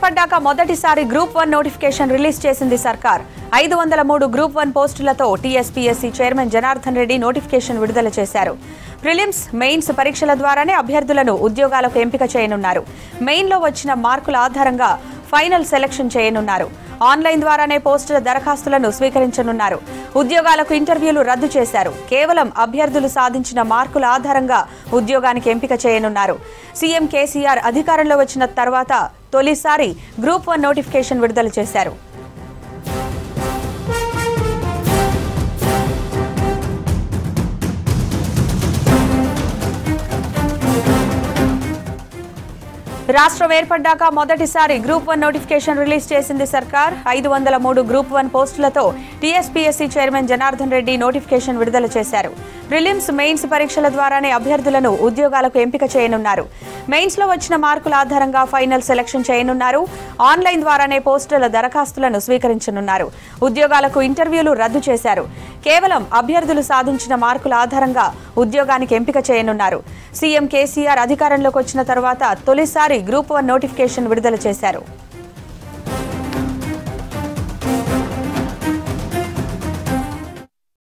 ఏర్పడ్డాక మొదటిసారి group 1 notification release చేసింది సర్కార్. 503 గ్రూప్ 1 పోస్టులతో TSPSC chairman Janardhan Reddy notification విడుదల చేశారు. ప్రిలిమ్స్, మెయిన్స్ పరీక్షల ద్వారానే అభ్యర్థులను ఉద్యోగాలకు ఎంపిక చేయనున్నారు. మెయిన్లో వచ్చిన మార్కుల ఆధారంగా ఫైనల్ సెలక్షన్ చేయనున్నారు. ఆన్లైన్ ద్వారానే పోస్టుల దరఖాస్తులను స్వీకరించనున్నారు. ఉద్యోగాలకు ఇంటర్వ్యూలు రద్దు చేశారు. కేవలం అభ్యర్థులు సాధించిన మార్కుల ఆధారంగా ఉద్యోగానికి ఎంపిక చేయనున్నారు. సీఎం కేసీఆర్ అధికారంలో వచ్చిన తర్వాత తొలిసారి గ్రూప్ 1 నోటిఫికేషన్ విడుదల చేశారు. రాష్ట్రం ఏర్పడ్డాక మొదటిసారి గ్రూప్ 1 నోటిఫికేషన్ రిలీజ్ చేసింది సర్కార్. 503 గ్రూప్ 1 పోస్టులతో TSPSC chairman Janardhan Reddy notification విడుదల చేశారు. ప్రిలిమ్స్, మెయిన్స్ పరీక్షల ద్వారానే అభ్యర్థులను ఉద్యోగాలకు ఎంపిక చేయనున్నారు. మెయిన్స్ లో వచ్చిన మార్కుల ఆధారంగా ఫైనల్ సెలక్షన్ చేయనున్నారు. ఆన్లైన్ ద్వారానే పోస్టుల దరఖాస్తులను స్వీకరించనున్నారు. ఉద్యోగాలకు ఇంటర్వ్యూలు రద్దు చేశారు. కేవలం అభ్యర్థులు సాధించిన మార్కుల ఆధారంగా ఉద్యోగానికి ఎంపిక చేయనున్నారు. సీఎం కేసీఆర్ అధికారంలోకి వచ్చిన తర్వాత తొలిసారి గ్రూప్ 1 నోటిఫికేషన్ విడుదల చేశారు.